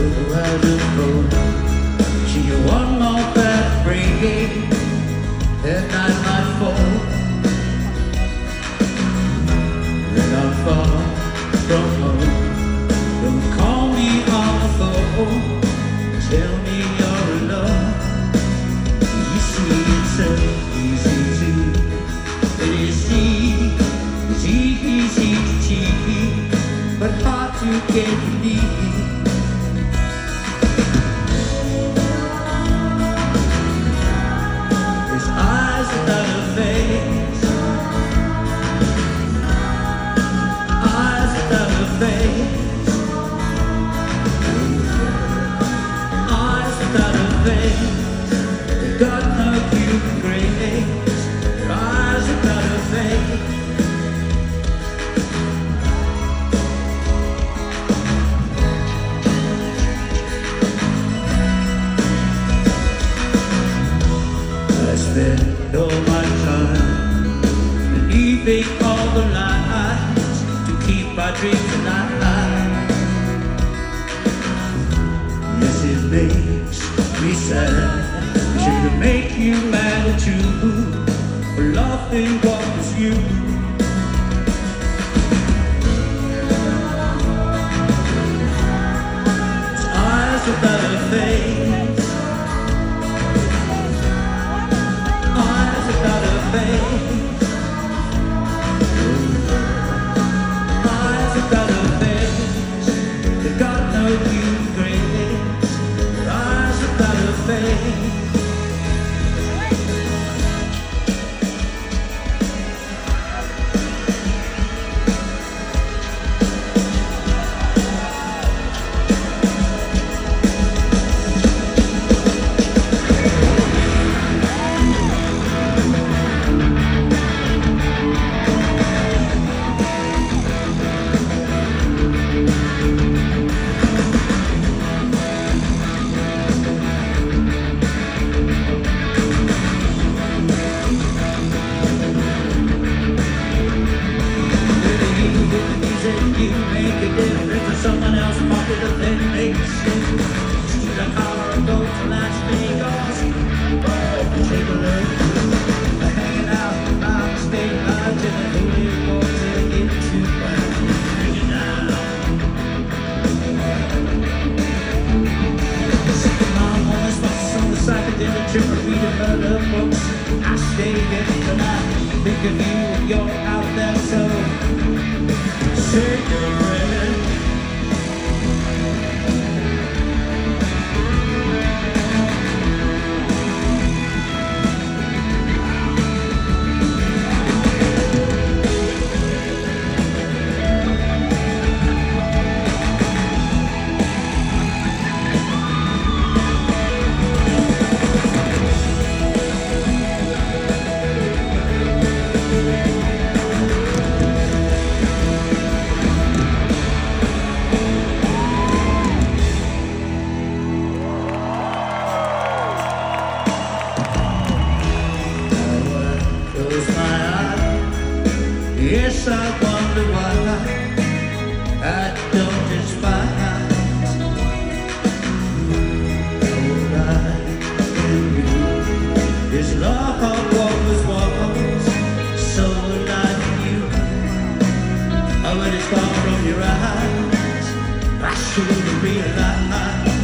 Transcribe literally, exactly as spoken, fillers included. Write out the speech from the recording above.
as a cold. She one more bad break, that night might fall. Then I'm far from home. Don't call me on the phone. Tell me you're alone. You see, it's so easy to. It is easy, it's easy to cheat, but hard to get believe. His eyes without a face, eyes without a face, eyes without a face. They got no human grace. Their eyes without a face. I spend all my time believing all the lies to keep my dreams alive. Yes, it makes me sad. Should make you mad too for loving what was you. It's eyes without a face, eyes without a face, eyes without a face. They got no human grace. Eyes without a face. You make a difference in someone else's pocket, and then makes sense. Shoot an hour ago to Las Vegas. Take a look, hanging out by the state lodge in the holy water into my bring it down. Sitting on the spots on the psychedelic trip, reading murder books. I stay here tonight, think of you and you're out there, so cigarette. Yes, I wonder why I don't despise all I can do is love what was once so like you. Oh, when it's gone from your eyes, I should have realized